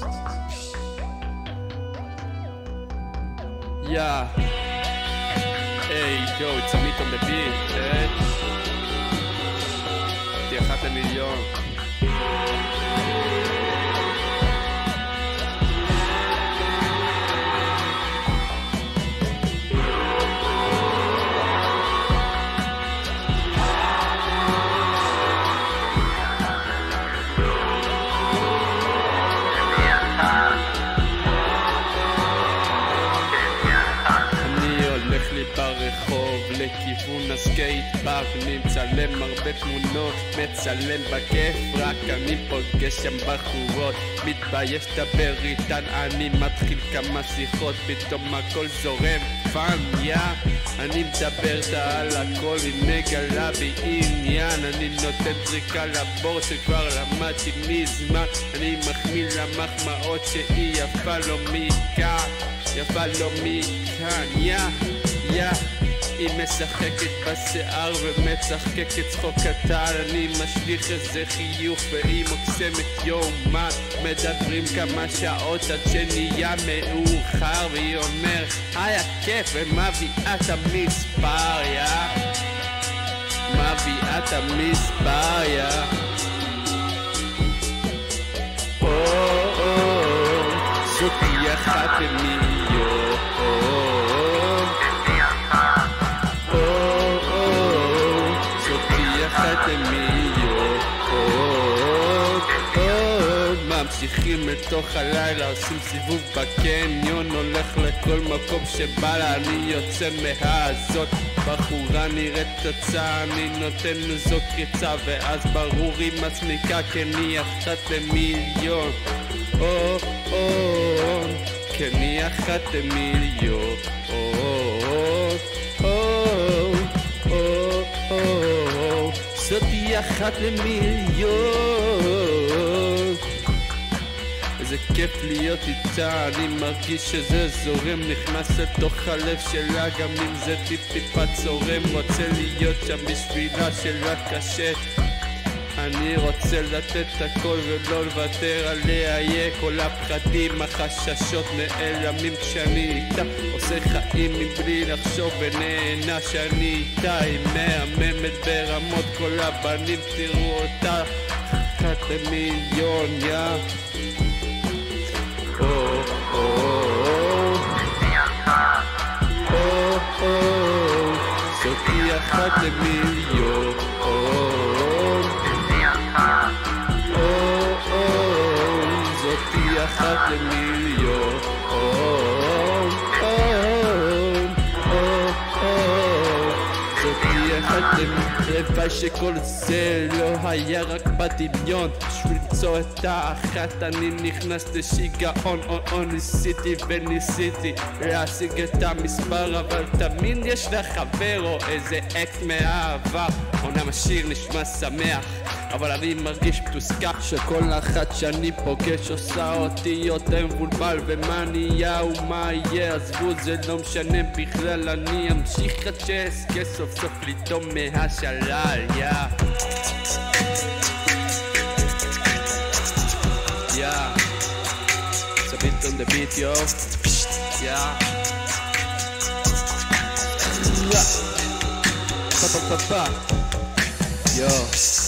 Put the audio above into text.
Yeah. Hey, yo, it's Amit on the beat, אותי אחת למיליון. ברחוב לכיוון הסקייט פארק, אני מצלם הרבה תמונות, מצלם בכיף, רק אני פוגש שם בחורות, מתבייש לדבר איתן, אני מתחיל כמה שיחות, פתאום הכל זורם פאן, אני מדבר על הכל, היא מגלה בי עניין, אני נותן זריקה לבור שכבר למדתי מזמן, אני מחמיא למחמאות שהיא יפה לו מכאן, יפה לו מכאן, היא משחקת בשיער ומצחקקת צחוק קטן, אני משליך איזה חיוך והיא מוקסמת יומן, מדברים כמה שעות עד שנהיה מאוחר, והיא אומר היה כיף ומביאה את המספר, מביאה את המספר, זאתי אחת למיליון, ממשיכים לתוך הלילה, עושים סיבוב בקניון, הולך לכל מקום שבא לה, אני יוצא מהזאת, בחורה נראית תוצאה, אני נותן לזאת קריצה, ואז ברור היא מצמיקה, כן היא אחת למיליון, כן היא אחת למיליון, זאתי אחת למיליון, איזה כיף להיות איתה, אני מרגיש שזה זורם, נכנס לתוך הלב שלה, גם אם זה טיפה צורם, רוצה להיות שם בשבילה שלה קשה, אני רוצה לתת הכל ולא לוותר עליה, כל הפחדים, החששות נעלמים כשאני איתה, עושה חיים מבלי לחשוב ונהנה שאני איתה, היא מהממת ברמות, כל הבנים תראו אותה, אחת למיליון, זאתי אחת למיליון, זאתי אחת למיליון, זאתי אחת למיליון. הלוואי שכל זה לא היה רק בדמיון, בשביל למצוא את האחת אני נכנס לשיגעון, ניסיתי וניסיתי להשיג את המספר, אבל תמיד יש לך חבר או איזה אקט מהעבר, אומנם השיר נשמע שמח אבל אני מרגיש מתוסכל, שכל אחת שאני פוגש עושה אותי יותר מבולבל, ומה נהיה ומה יהיה עזבו זה לא משנה בכלל, אני אמשיך עד שאזכה סוף סוף לטום מהשלל, It's a bit on the beat, yo. Pa pa pa pa. Yo.